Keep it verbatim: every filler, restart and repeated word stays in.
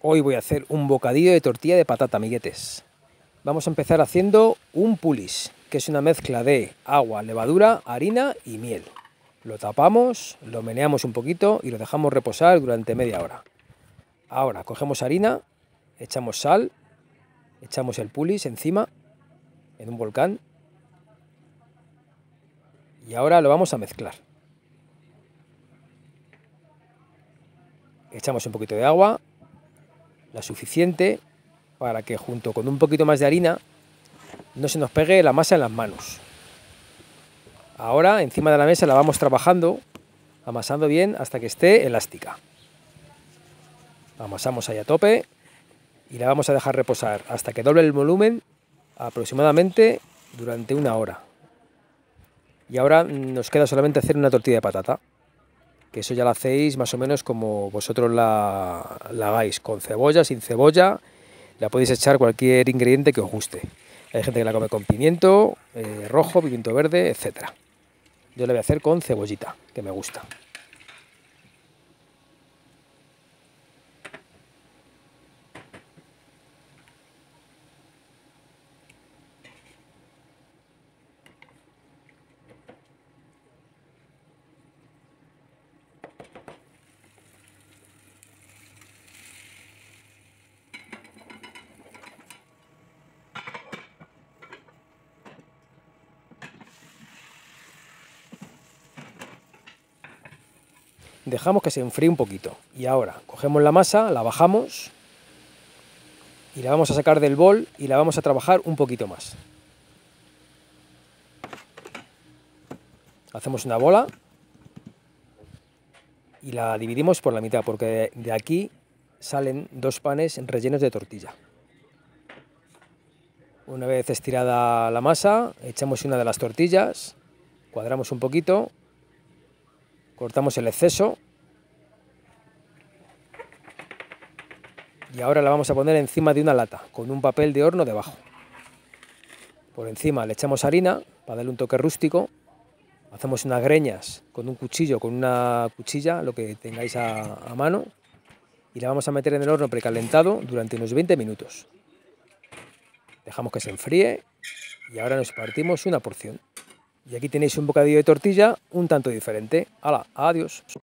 Hoy voy a hacer un bocadillo de tortilla de patata, amiguetes. Vamos a empezar haciendo un pulis, que es una mezcla de agua, levadura, harina y miel. Lo tapamos, lo meneamos un poquito y lo dejamos reposar durante media hora. Ahora cogemos harina, echamos sal, echamos el pulis encima, en un volcán, y ahora lo vamos a mezclar. Echamos un poquito de agua, la suficiente para que junto con un poquito más de harina no se nos pegue la masa en las manos. Ahora encima de la mesa la vamos trabajando, amasando bien hasta que esté elástica. Amasamos ahí a tope y la vamos a dejar reposar hasta que doble el volumen, aproximadamente durante una hora. Y ahora nos queda solamente hacer una tortilla de patata, que eso ya la hacéis más o menos como vosotros la, la hagáis, con cebolla, sin cebolla, la podéis echar cualquier ingrediente que os guste. Hay gente que la come con pimiento eh, rojo, pimiento verde, etcétera. Yo la voy a hacer con cebollita, que me gusta. Dejamos que se enfríe un poquito y ahora cogemos la masa, la bajamos y la vamos a sacar del bol y la vamos a trabajar un poquito más. Hacemos una bola y la dividimos por la mitad porque de aquí salen dos panes rellenos de tortilla. Una vez estirada la masa, echamos una de las tortillas, cuadramos un poquito, cortamos el exceso y ahora la vamos a poner encima de una lata con un papel de horno debajo. Por encima le echamos harina para darle un toque rústico, hacemos unas greñas con un cuchillo, con una cuchilla, lo que tengáis a, a mano, y la vamos a meter en el horno precalentado durante unos veinte minutos. Dejamos que se enfríe y ahora nos partimos una porción. Y aquí tenéis un bocadillo de tortilla un tanto diferente. ¡Hala! Adiós.